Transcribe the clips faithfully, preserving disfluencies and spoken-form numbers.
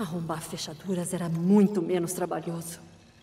Arrombar fechaduras era muito menos trabalhoso.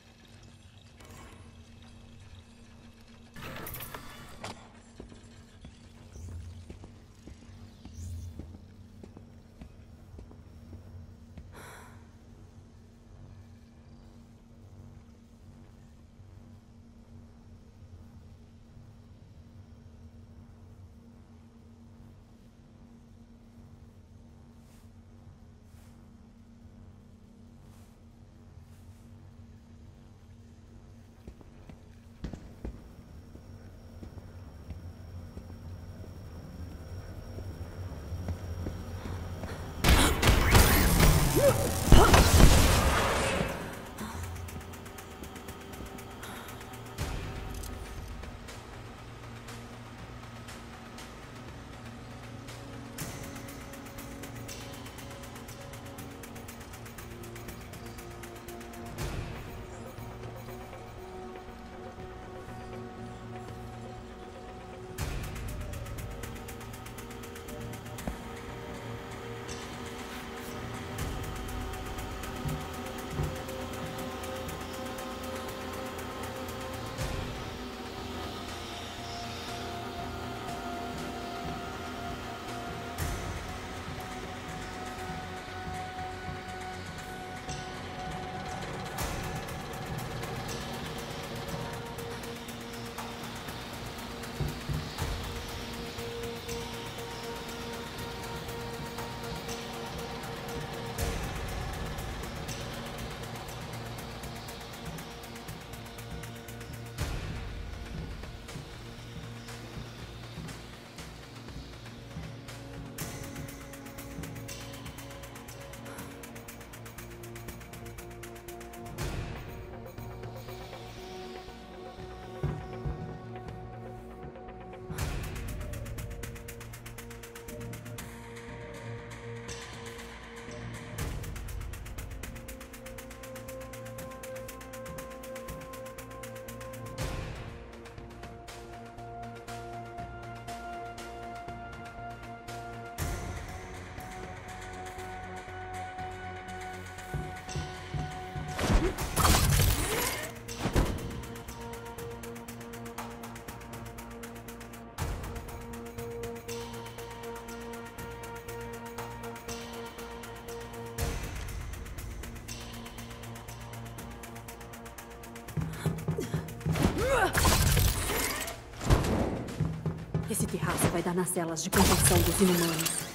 Esse terraço vai dar nas celas de contenção dos inumanos.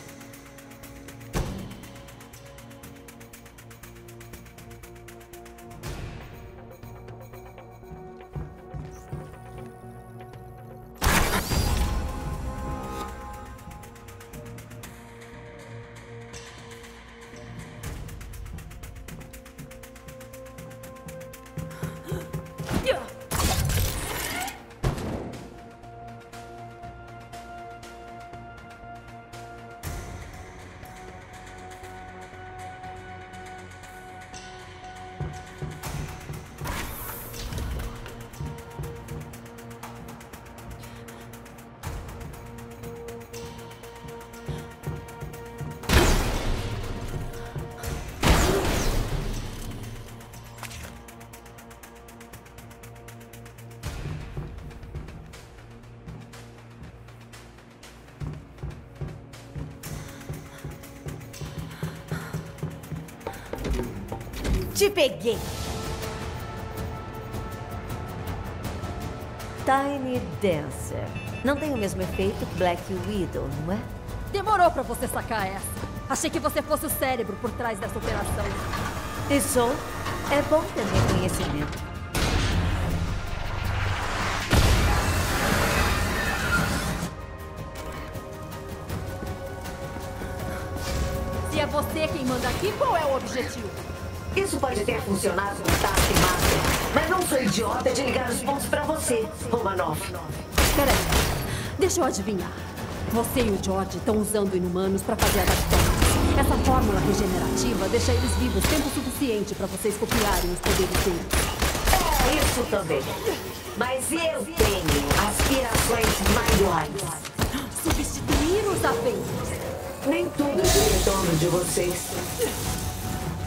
Te peguei! Tiny Dancer. Não tem o mesmo efeito que Black Widow, não é? Demorou pra você sacar essa. Achei que você fosse o cérebro por trás dessa operação. E sou? É bom ter reconhecimento. Se é você quem manda aqui, qual é o objetivo? Isso pode ter funcionado no Taskmaster, mas não sou idiota de ligar os pontos pra você, Romanoff. Peraí, deixa eu adivinhar. Você e o George estão usando inumanos pra fazer adaptações. Essa fórmula regenerativa deixa eles vivos tempo suficiente pra vocês copiarem os poderes deles. É, isso também. Mas eu tenho aspirações maiores. Substituir os Avengers. Nem tudo gira em torno de vocês.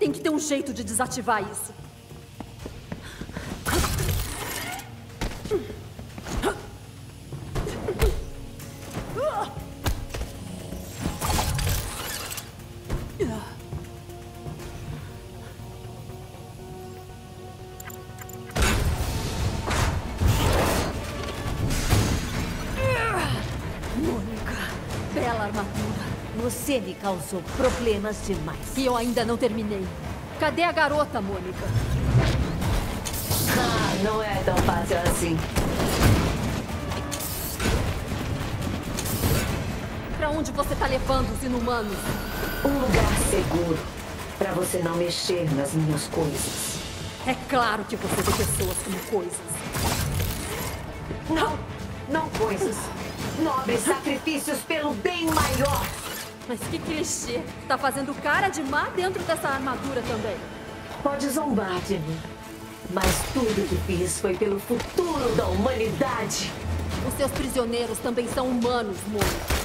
Tem que ter um jeito de desativar isso. Bela armadura. Você me causou problemas demais. E eu ainda não terminei. Cadê a garota, Mônica? Ah, não é tão fácil assim. Pra onde você tá levando os inumanos? Um lugar seguro. Pra você não mexer nas minhas coisas. É claro que você vê pessoas como coisas. Não, não coisas. Nobres sacrifícios pelo bem maior. Mas que clichê. Tá fazendo cara de má dentro dessa armadura também. Pode zombar de mim. Mas tudo que fiz foi pelo futuro da humanidade. Os seus prisioneiros também são humanos, Mônica.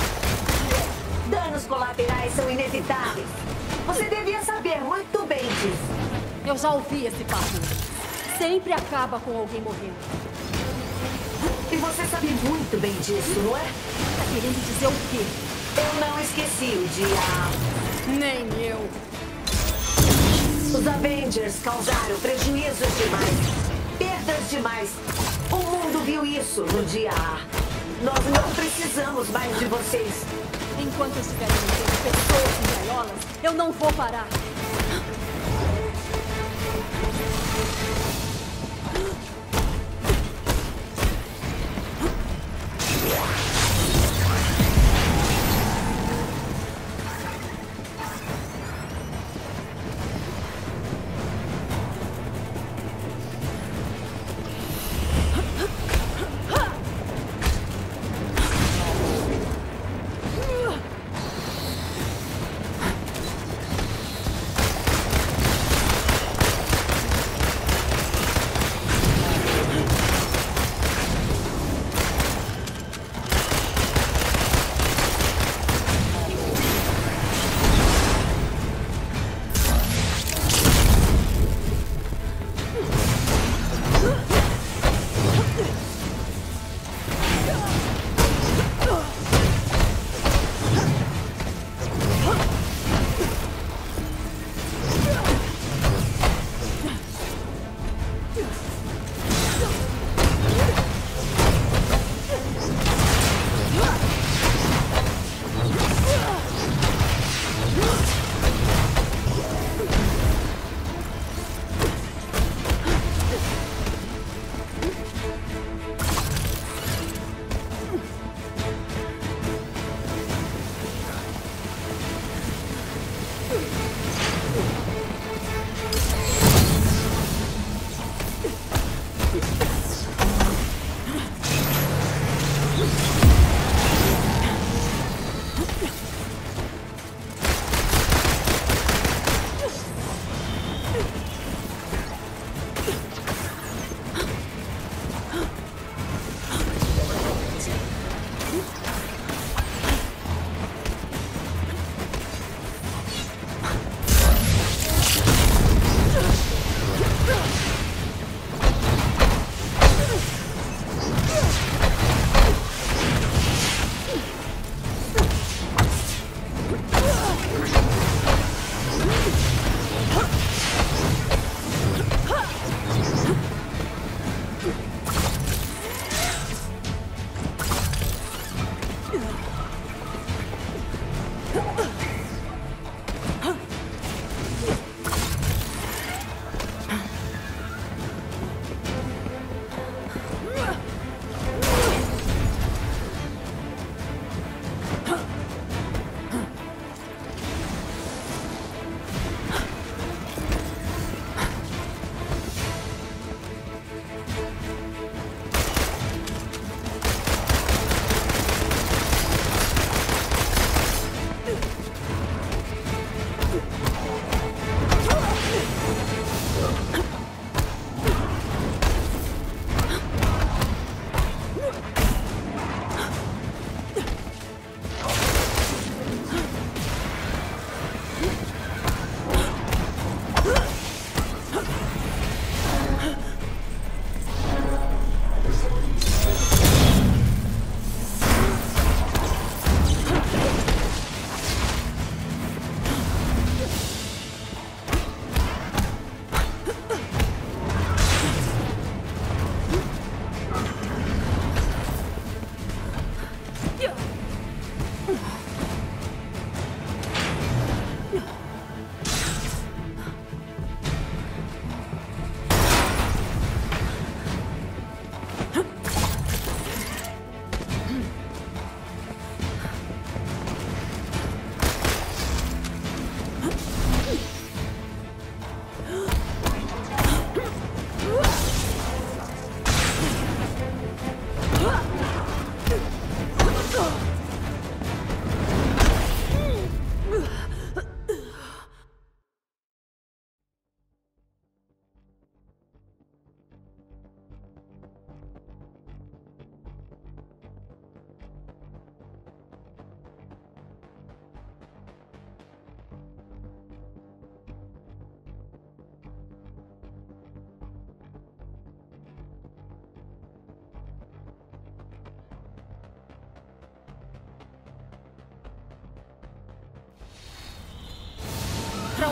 Danos colaterais são inevitáveis. Você devia saber muito bem disso. Eu já ouvi esse papo. Sempre acaba com alguém morrendo. E você sabe muito bem disso, não é? Tá querendo dizer o quê? Eu não esqueci o dia. Nem eu. Os Avengers causaram prejuízos demais. Perdas demais. O mundo viu isso no dia A. Nós não precisamos mais de vocês. Enquanto estiverem mantendo pessoas em gaiolas, eu não vou parar.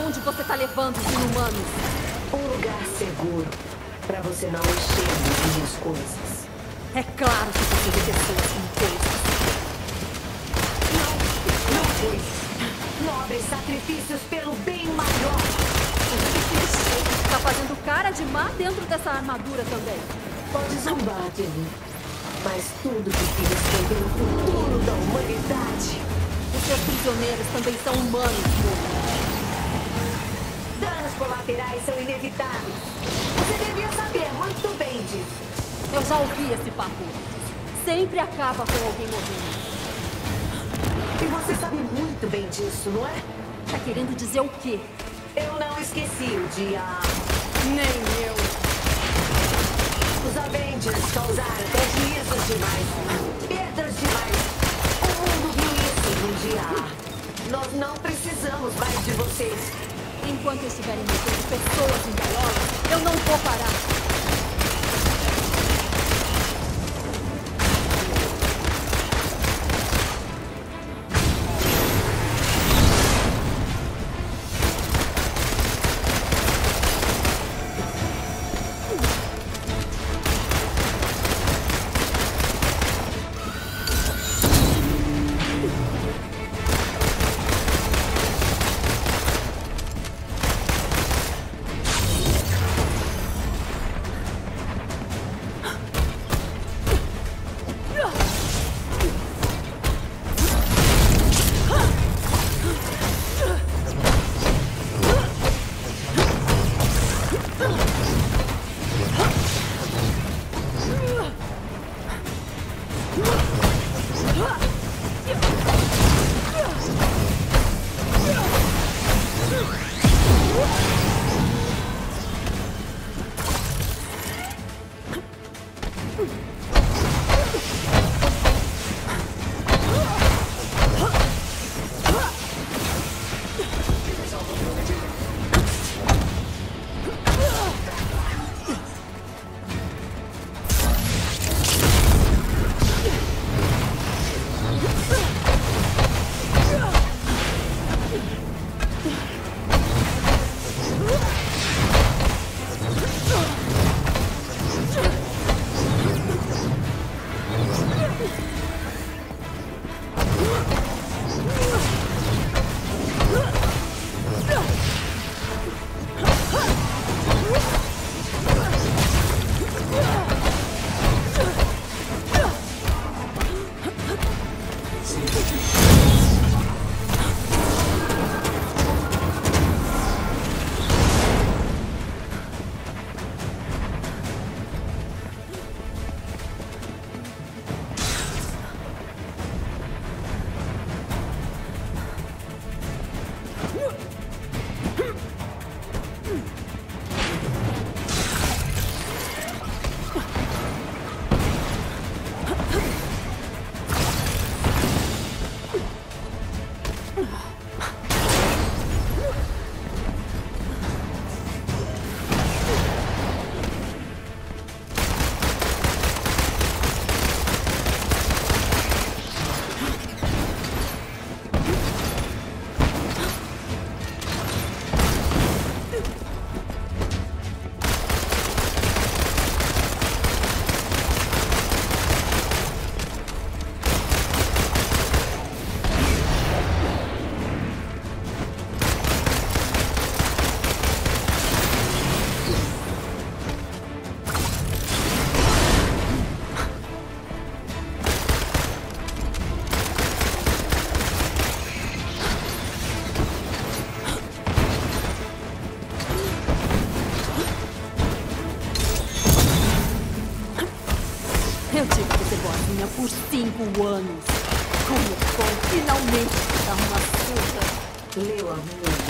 onde você tá levando os inumanos? Um lugar seguro, pra você não mexer nas minhas coisas. É claro que você vê pessoas com coisas. Não, não foi. Nobres sacrifícios pelo bem maior. Tá fazendo cara de má dentro dessa armadura também. Pode zombar de mim, mas tudo que fiz foi pelo futuro da humanidade. Os seus prisioneiros também são humanos, Moon. Danos colaterais são inevitáveis. Você devia saber muito bem disso. Eu já ouvi esse papo. Sempre acaba com alguém morrendo. E você sabe muito bem disso, não é? Tá querendo dizer o quê? Eu não esqueci o dia. Nem eu. Os Avengers causaram prejuízos demais. Perdas demais. O mundo viu isso no dia A. Nós não precisamos mais de vocês. Enquanto estiverem metendo pessoas em gaiolas, eu não vou parar. Eu tive que ser boazinha por cinco anos. Como é bom finalmente dar uma surra. Meu amor.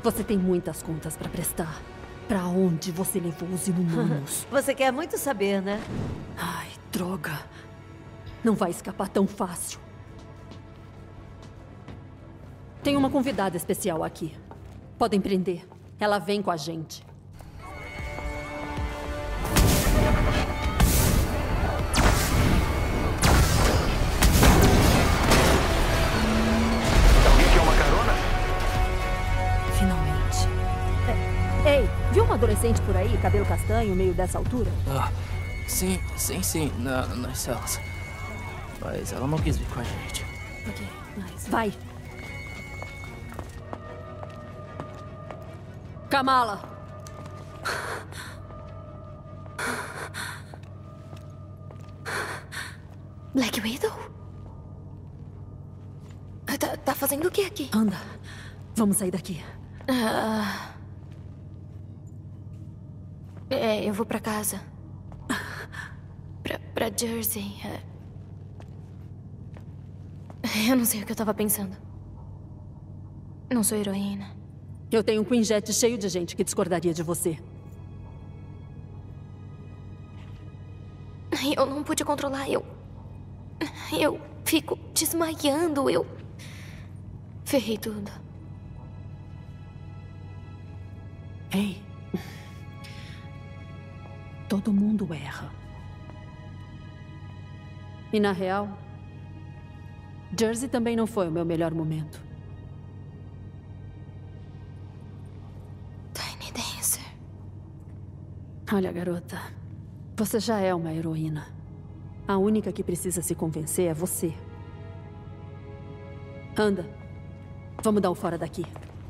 Você tem muitas contas pra prestar. Pra onde você levou os inumanos? Você quer muito saber, né? Ai, droga. Não vai escapar tão fácil. Tem uma convidada especial aqui. Podem prender. Ela vem com a gente. Alguém quer uma carona? Finalmente. É, ei, viu uma adolescente por aí, cabelo castanho, meio dessa altura? Ah, sim, sim, sim, na, nas celas. Mas ela não quis vir com a gente. Ok, nice. Vai. Kamala. Black Widow? Tá, tá fazendo o que aqui? Anda. Vamos sair daqui. Ah, é, eu vou pra casa. Pra, pra Jersey. É. Eu não sei o que eu tava pensando. Não sou heroína. Eu tenho um Quinjet cheio de gente que discordaria de você. Eu não pude controlar, eu... Eu fico desmaiando, eu... Ferrei tudo. Ei. Todo mundo erra. E na real, Jersey também não foi o meu melhor momento. Tiny Dancer. Olha, garota, você já é uma heroína. A única que precisa se convencer é você. Anda. Vamos dar o fora daqui.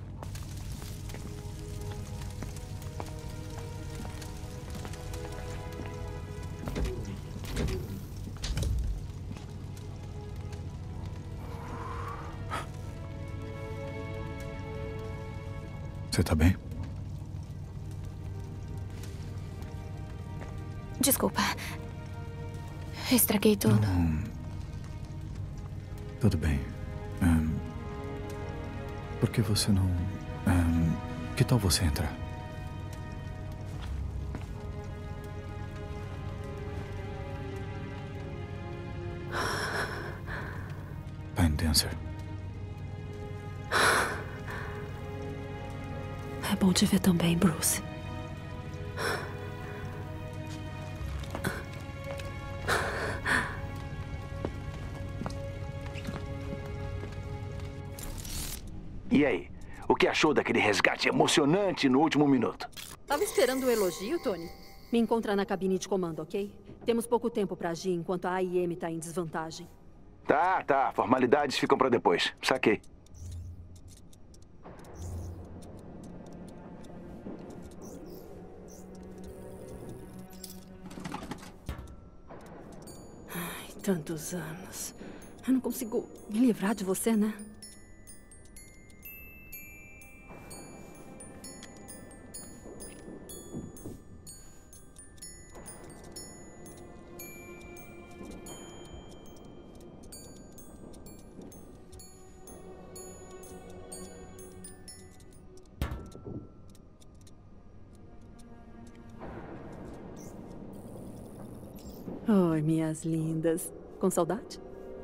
Você tá bem? Desculpa. Estraguei tudo. Não. Tudo bem. Ahn, por que você não... ahn, que tal você entrar? Tiny Dancer. É bom te ver também, Bruce. E aí? O que achou daquele resgate emocionante no último minuto? Tava esperando o elogio, Tony? Me encontra na cabine de comando, ok? Temos pouco tempo pra agir enquanto a A I M tá em desvantagem. Tá, tá. Formalidades ficam pra depois. Saquei. Ai, tantos anos. Eu não consigo me livrar de você, né? Oi, minhas lindas. Com saudade?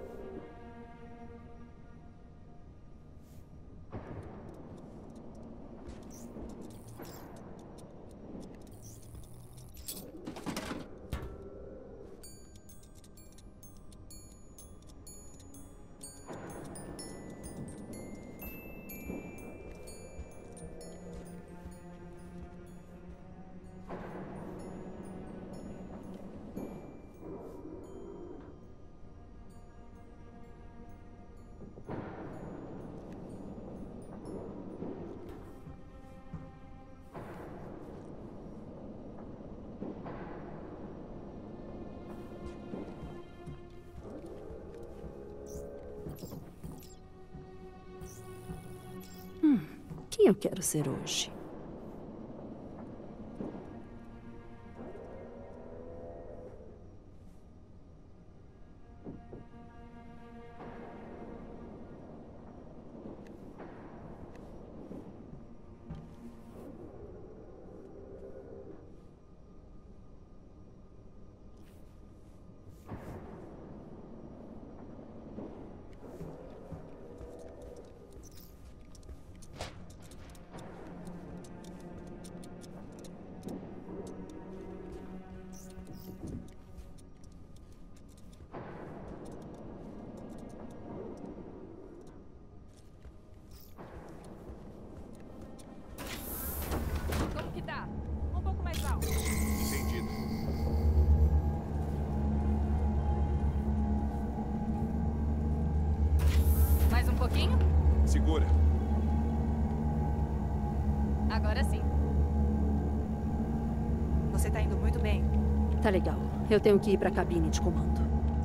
Hum, quem eu quero ser hoje? pouquinho? Segura. Agora sim. Você tá indo muito bem. Tá legal. Eu tenho que ir pra cabine de comando.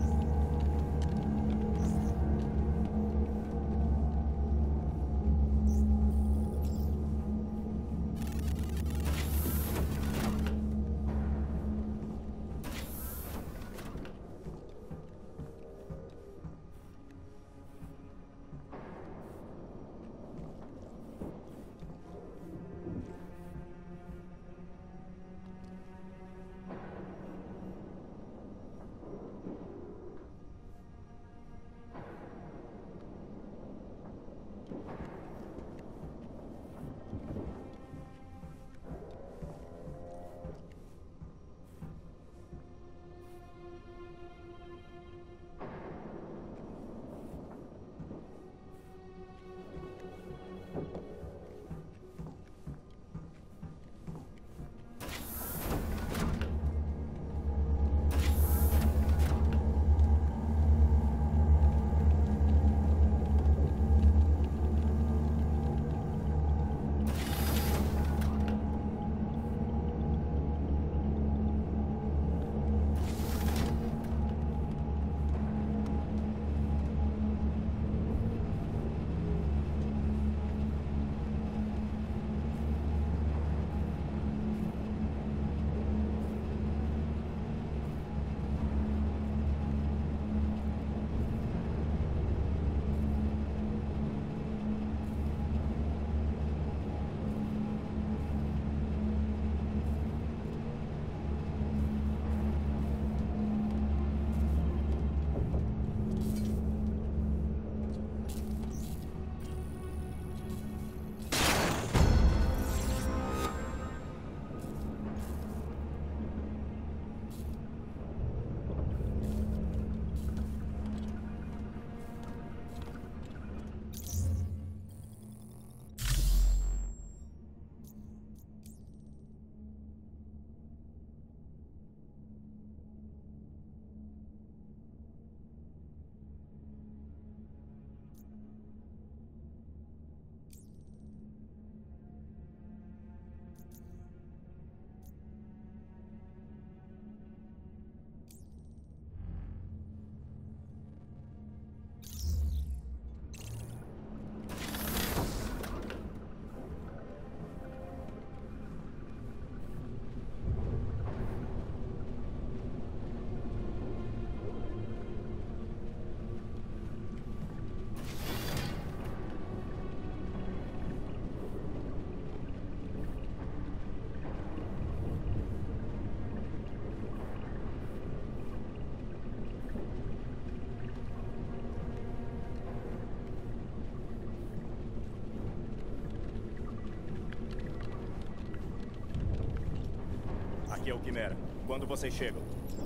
Aqui é o Quimera. Quando vocês chegam?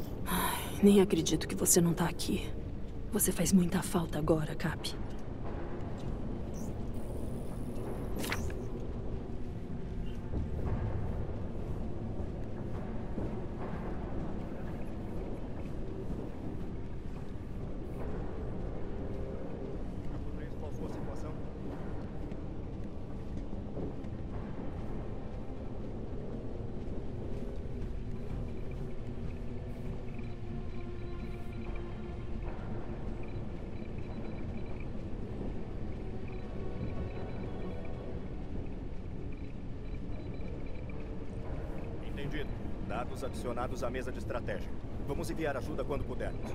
Ai, nem acredito que você não tá aqui. Você faz muita falta agora, Cap. Qual sua situação? Entendido. Dados adicionados à mesa de estratégia. Vamos enviar ajuda quando pudermos.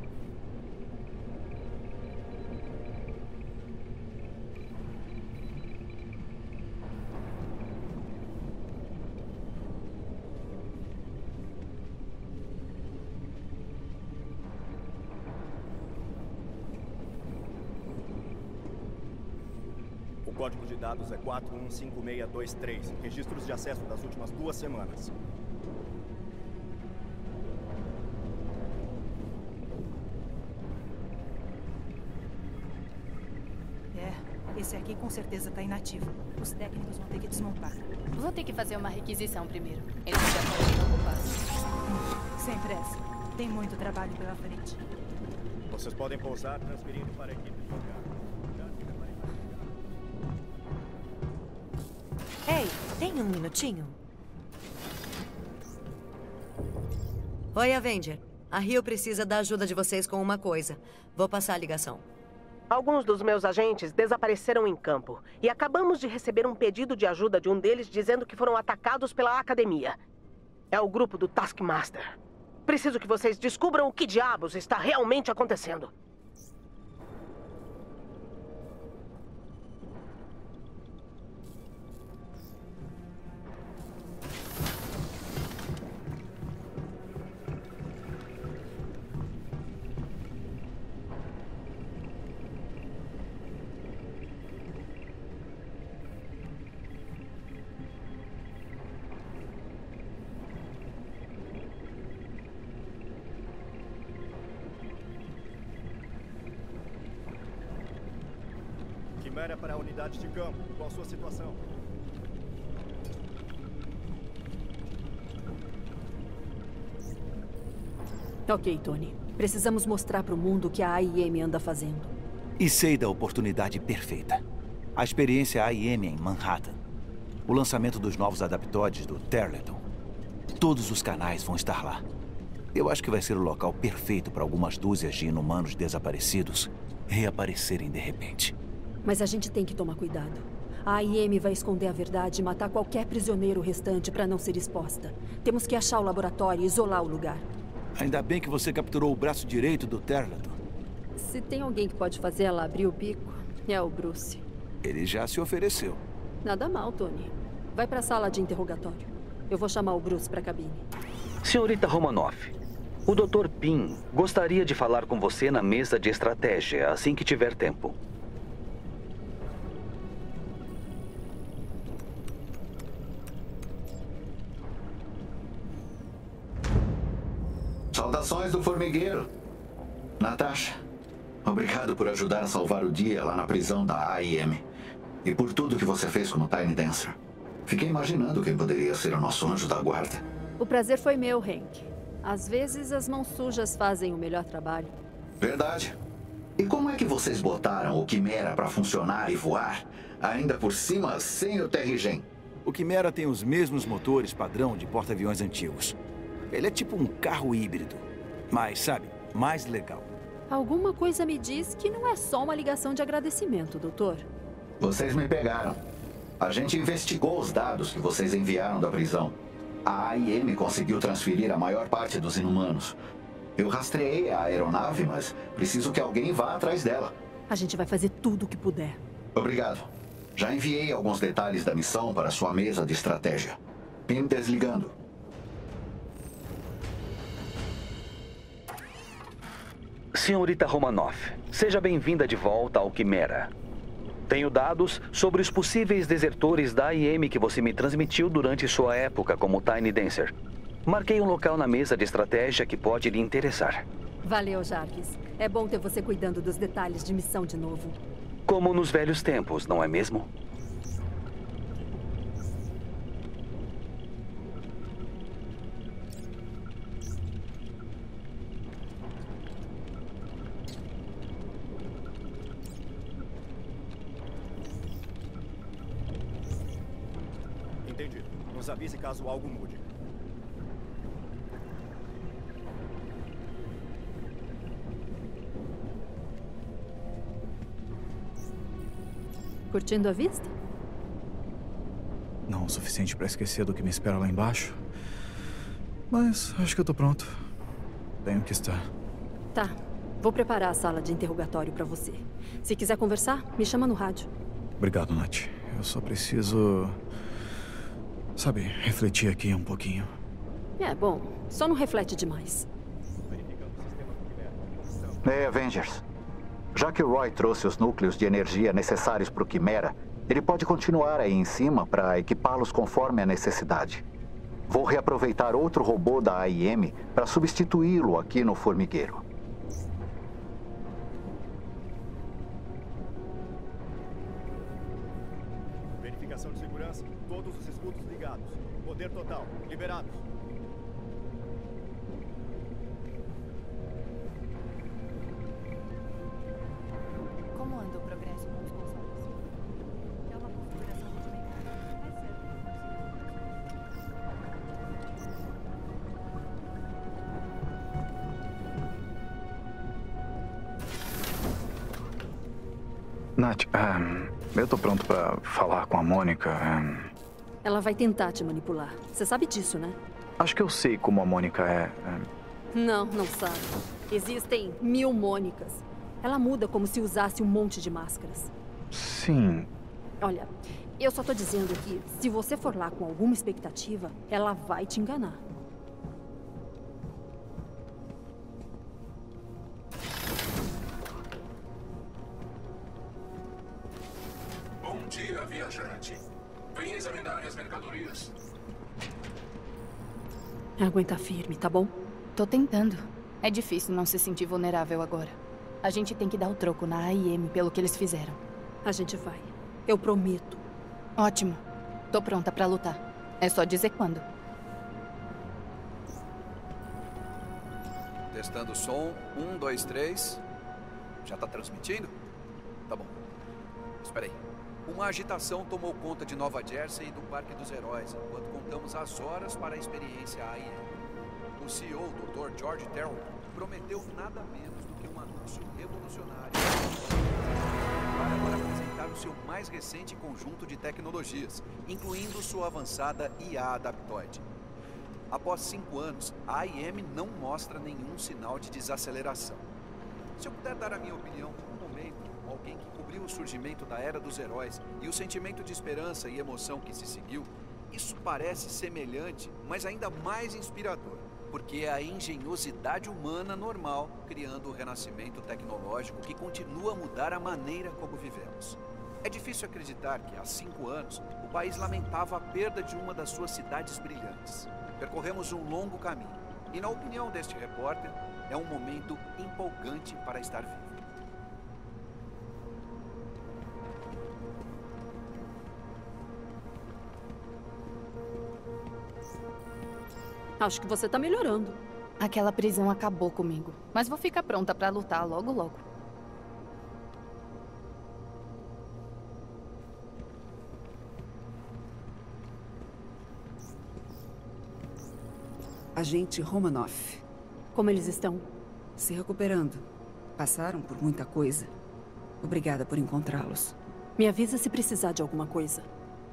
O código de dados é quatro um cinco seis dois três. Registros de acesso das últimas duas semanas. É, esse aqui com certeza tá inativo. Os técnicos vão ter que desmontar. Vou ter que fazer uma requisição primeiro. Eles já foram ocupados. Sem pressa. Tem muito trabalho pela frente. Vocês podem pousar transferindo para a equipe de lugar. Ei, tem um minutinho? Oi, Avenger. A Rio precisa da ajuda de vocês com uma coisa. Vou passar a ligação. Alguns dos meus agentes desapareceram em campo. E acabamos de receber um pedido de ajuda de um deles dizendo que foram atacados pela academia. É o grupo do Taskmaster. Preciso que vocês descubram o que diabos está realmente acontecendo. Quimera para a unidade de campo. Qual a sua situação? Ok, Tony. Precisamos mostrar para o mundo o que a A I M anda fazendo. E sei da oportunidade perfeita. A experiência A I M em Manhattan. O lançamento dos novos adaptoides do Terleton. Todos os canais vão estar lá. Eu acho que vai ser o local perfeito para algumas dúzias de inumanos desaparecidos reaparecerem de repente. Mas a gente tem que tomar cuidado. A A I M vai esconder a verdade e matar qualquer prisioneiro restante para não ser exposta. Temos que achar o laboratório e isolar o lugar. Ainda bem que você capturou o braço direito do Terleton. Se tem alguém que pode fazer ela abrir o bico, é o Bruce. Ele já se ofereceu. Nada mal, Tony. Vai para a sala de interrogatório. Eu vou chamar o Bruce para a cabine. Senhorita Romanoff, o doutor Pym gostaria de falar com você na mesa de estratégia assim que tiver tempo. Saudações do formigueiro. Natasha, obrigado por ajudar a salvar o dia lá na prisão da A I M. E por tudo que você fez como Tiny Dancer. Fiquei imaginando quem poderia ser o nosso anjo da guarda. O prazer foi meu, Hank. Às vezes as mãos sujas fazem o melhor trabalho. Verdade. E como é que vocês botaram o Quimera para funcionar e voar, ainda por cima sem o Terrigen? O Quimera tem os mesmos motores padrão de porta-aviões antigos. Ele é tipo um carro híbrido. Mas, sabe, mais legal. Alguma coisa me diz que não é só uma ligação de agradecimento, doutor. Vocês me pegaram. A gente investigou os dados que vocês enviaram da prisão. A A I M conseguiu transferir a maior parte dos inumanos. Eu rastreei a aeronave, mas preciso que alguém vá atrás dela. A gente vai fazer tudo o que puder. Obrigado. Já enviei alguns detalhes da missão para sua mesa de estratégia. Pym desligando. Senhorita Romanoff, seja bem-vinda de volta ao Quimera. Tenho dados sobre os possíveis desertores da A I M que você me transmitiu durante sua época como Tiny Dancer. Marquei um local na mesa de estratégia que pode lhe interessar. Valeu, Jarvis. É bom ter você cuidando dos detalhes de missão de novo. Como nos velhos tempos, não é mesmo? Entendido. Nos avise caso algo mude. Curtindo a vista? Não o suficiente para esquecer do que me espera lá embaixo. Mas acho que eu tô pronto. Tenho que estar. Tá. Vou preparar a sala de interrogatório para você. Se quiser conversar, me chama no rádio. Obrigado, Nath. Eu só preciso... sabe, refletir aqui um pouquinho. É, bom. Só não reflete demais. Ei, Avengers. Já que o Roy trouxe os núcleos de energia necessários para o Quimera, ele pode continuar aí em cima para equipá-los conforme a necessidade. Vou reaproveitar outro robô da A I M para substituí-lo aqui no formigueiro. Verificação de segurança. Todos os escudos ligados. Poder total. Liberados. Como anda o progresso com os consoles? É uma configuração rudimentar. É certo. Nath, um, eu tô pronto pra falar com a Mônica. Um... Ela vai tentar te manipular. Você sabe disso, né? Acho que eu sei como a Mônica é. Um... Não, não sabe. Existem mil Mônicas. Ela muda como se usasse um monte de máscaras. Sim. Olha, eu só tô dizendo que se você for lá com alguma expectativa, ela vai te enganar. Bom dia, viajante. Venha examinar as mercadorias. Aguenta firme, tá bom? Tô tentando. É difícil não se sentir vulnerável agora. A gente tem que dar o troco na A I M pelo que eles fizeram. A gente vai. Eu prometo. Ótimo. Tô pronta pra lutar. É só dizer quando. Testando o som. Um, dois, três. Já tá transmitindo? Tá bom. Espera aí. Uma agitação tomou conta de Nova Jersey e do Parque dos Heróis, enquanto contamos as horas para a experiência A I M. O C E O, doutor George Terrell, prometeu nada menos do que um anúncio revolucionário para agora apresentar o seu mais recente conjunto de tecnologias, incluindo sua avançada I A adaptoide. Após cinco anos, a A I M não mostra nenhum sinal de desaceleração. Se eu puder dar a minha opinião por um momento, alguém que cobriu o surgimento da Era dos Heróis e o sentimento de esperança e emoção que se seguiu, isso parece semelhante, mas ainda mais inspirador, porque é a engenhosidade humana normal criando o renascimento tecnológico que continua a mudar a maneira como vivemos. É difícil acreditar que há cinco anos o país lamentava a perda de uma das suas cidades brilhantes. Percorremos um longo caminho e, na opinião deste repórter, é um momento empolgante para estar vivo. Acho que você tá melhorando. Aquela prisão acabou comigo. Mas vou ficar pronta pra lutar logo, logo. Agente Romanoff. Como eles estão? Se recuperando. Passaram por muita coisa. Obrigada por encontrá-los. Me avisa se precisar de alguma coisa.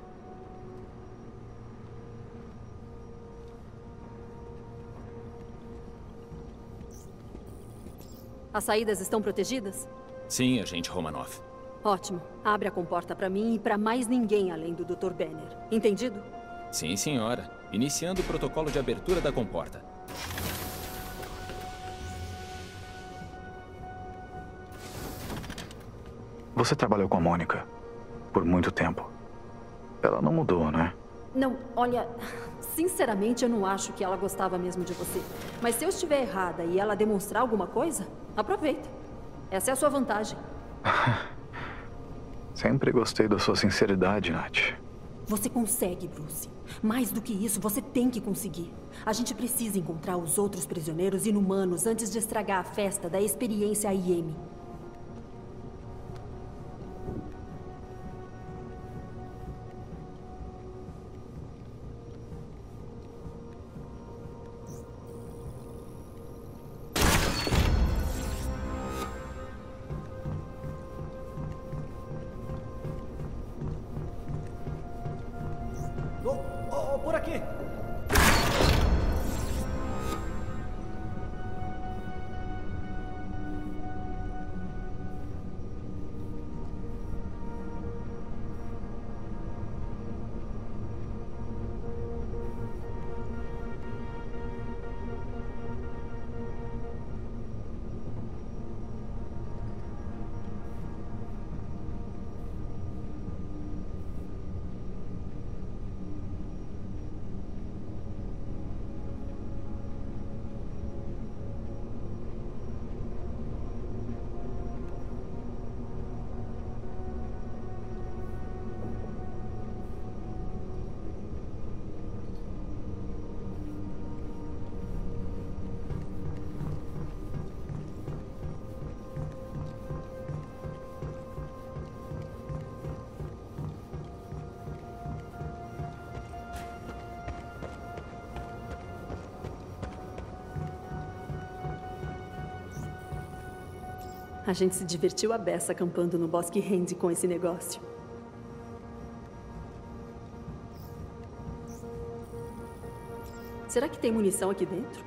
As saídas estão protegidas? Sim, agente Romanoff. Ótimo. Abre a comporta pra mim e pra mais ninguém além do doutor Banner. Entendido? Sim, senhora. Iniciando o protocolo de abertura da comporta. Você trabalhou com a Mônica por muito tempo. Ela não mudou, né? Não, olha... Sinceramente, eu não acho que ela gostava mesmo de você. Mas se eu estiver errada e ela demonstrar alguma coisa, aproveita. Essa é a sua vantagem. Sempre gostei da sua sinceridade, Nath. Você consegue, Bruce. Mais do que isso, você tem que conseguir. A gente precisa encontrar os outros prisioneiros inumanos antes de estragar a festa da experiência A I M. Por aqui! A gente se divertiu a beça acampando no Bosque Hand com esse negócio. Será que tem munição aqui dentro?